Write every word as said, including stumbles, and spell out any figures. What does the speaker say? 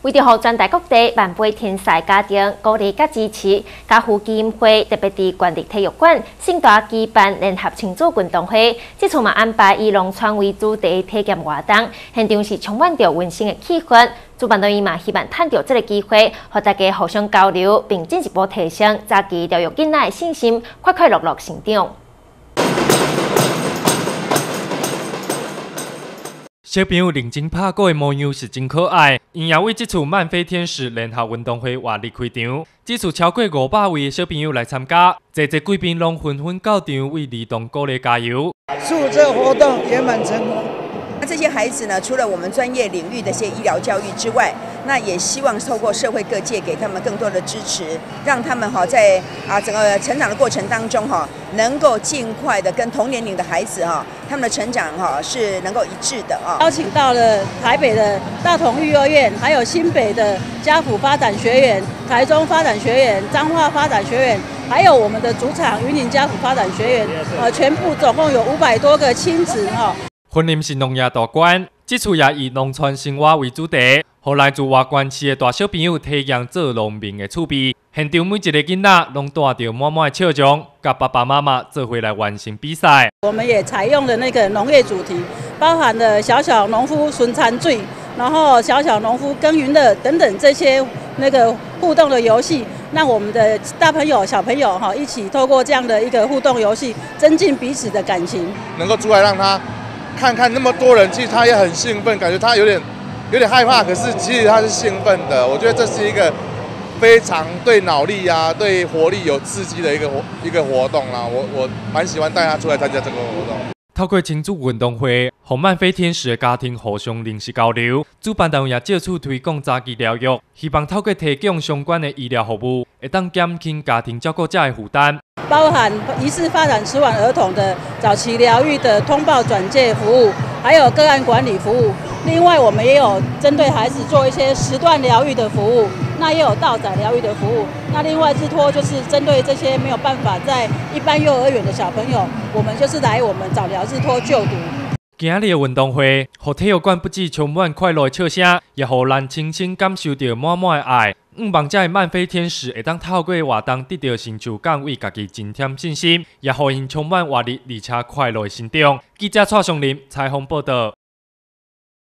为着让全台各地万倍天赛家庭鼓励甲支持，家父基金会特别伫县立体育馆盛大举办联合亲子运动会。这次嘛安排以农村为主题体验活动，现场是充满着温馨的气氛。主办单位嘛希望趁着这个机会，和大家互相交流，并进一步提升早期疗愈囡仔的信心，快快乐乐成长。 小朋友认真拍鼓的模样是真可爱，因也为这次漫飞天使联合运动会活力开场。这次超过五百位的小朋友来参加，侪侪贵宾拢纷纷到场为儿童鼓励加油。 祝这活动圆满成功。 那这些孩子呢，除了我们专业领域的一些医疗教育之外，那也希望透过社会各界给他们更多的支持，让他们哈在啊整个成长的过程当中哈，能够尽快的跟同年龄的孩子哈，他们的成长哈是能够一致的啊。 邀请到了台北的大同育幼院，还有新北的家福发展学园、台中发展学园、彰化发展学园，还有我们的主场云林家福发展学园，呃，全部总共有五百多个亲子哈。 婚礼是农业大馆，这次也以农村生活为主题，让来自外县市的大小朋友体验做农民的趣味。现场每一个囡仔拢带着满满的笑容，甲爸爸妈妈做回来完成比赛。 我们也采用了那个农业主题，包含了小小农夫孙餐醉，然后小小农夫耕耘乐等等这些那个互动的游戏，让我们的大朋友、小朋友哈一起透过这样的一个互动游戏，增进彼此的感情。 能够出来让他。 看看那么多人，其实他也很兴奋，感觉他有点有点害怕，可是其实他是兴奋的。我觉得这是一个非常对脑力啊、对活力有刺激的一个活一个活动啦。我我蛮喜欢带他出来参加这个活动。 透过亲子运动会，和漫飞天使的家庭互相认识交流。主办单位也借此推广早期疗愈，希望透过提供相关的医疗服务，会当减轻家庭照顾者的负担。 包含疑似发展迟缓儿童的早期疗愈的通报转介服务，还有个案管理服务。另外，我们也有针对孩子做一些时段疗愈的服务，那也有到宅疗愈的服务。那另外，之托就是针对这些没有办法在一般幼儿园的小朋友，我们就是来我们早疗日托就读。 今日的运动会，互体育馆不止充满快乐的笑声，也互咱亲身感受到满满的爱。希望这漫飞天使会当透过活动得到成就感，为家己增添信心，也互因充满活力而且快乐的成长。记者蔡尚林采访报道。